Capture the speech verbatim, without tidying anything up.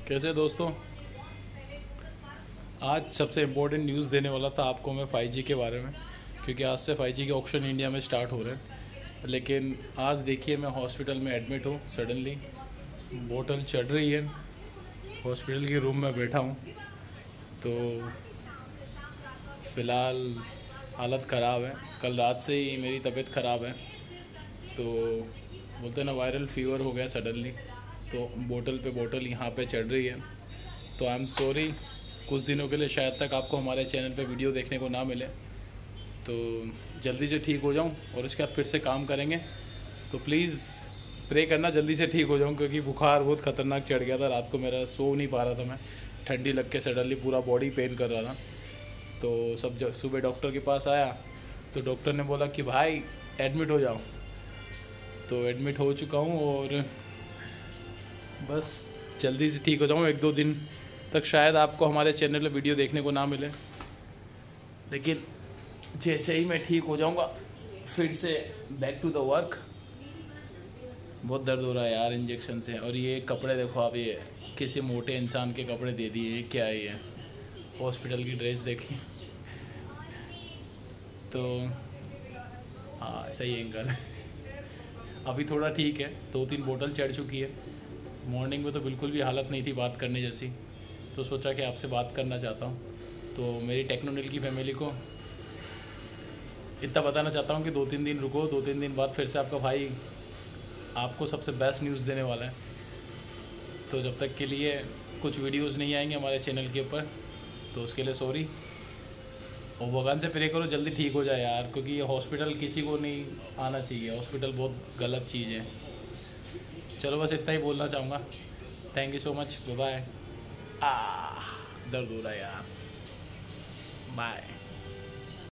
कैसे दोस्तों, आज सबसे इम्पोर्टेंट न्यूज़ देने वाला था आपको मैं फाइव जी के बारे में, क्योंकि आज से फाइव जी के ऑक्शन इंडिया में स्टार्ट हो रहे हैं। लेकिन आज देखिए मैं हॉस्पिटल में एडमिट हूँ। सडनली बोतल चढ़ रही है, हॉस्पिटल के रूम में बैठा हूँ, तो फ़िलहाल हालत ख़राब है। कल रात से ही मेरी तबीयत ख़राब है, तो बोलते हैं ना वायरल फीवर हो गया सडनली, तो बोतल पे बोतल यहाँ पे चढ़ रही है। तो आई एम सॉरी, कुछ दिनों के लिए शायद तक आपको हमारे चैनल पे वीडियो देखने को ना मिले, तो जल्दी से ठीक हो जाऊँ और उसके बाद फिर से काम करेंगे। तो प्लीज़ प्रे करना जल्दी से ठीक हो जाऊँ, क्योंकि बुखार बहुत ख़तरनाक चढ़ गया था। रात को मेरा सो नहीं पा रहा था मैं, ठंडी लग के सडनली पूरा बॉडी पेन कर रहा था। तो सब जब सुबह डॉक्टर के पास आया तो डॉक्टर ने बोला कि भाई एडमिट हो जाओ। तो एडमिट हो चुका हूँ और बस जल्दी से ठीक हो जाऊँ। एक दो दिन तक शायद आपको हमारे चैनल पे वीडियो देखने को ना मिले, लेकिन जैसे ही मैं ठीक हो जाऊँगा फिर से बैक टू द वर्क। बहुत दर्द हो रहा है यार इंजेक्शन से। और ये कपड़े देखो आप, ये किसी मोटे इंसान के कपड़े दे दिए, क्या है ये, हॉस्पिटल की ड्रेस देखी। तो हाँ सही एंगल है। अभी थोड़ा ठीक है, दो तीन बोतल चढ़ चुकी है। मॉर्निंग में तो बिल्कुल भी हालत नहीं थी बात करने जैसी, तो सोचा कि आपसे बात करना चाहता हूँ। तो मेरी टेक्नोनिल की फैमिली को इतना बताना चाहता हूँ कि दो तीन दिन रुको, दो तीन दिन बाद फिर से आपका भाई आपको सबसे बेस्ट न्यूज़ देने वाला है। तो जब तक के लिए कुछ वीडियोस नहीं आएंगे हमारे चैनल के ऊपर, तो उसके लिए सॉरी। और भगवान से प्रे करो जल्दी ठीक हो जाए यार, क्योंकि ये हॉस्पिटल किसी को नहीं आना चाहिए। हॉस्पिटल बहुत गलत चीज़ है। चलो बस इतना ही बोलना चाहूँगा। Thank you so much, bye bye. आ दर्द हो रहा है यार, बाय।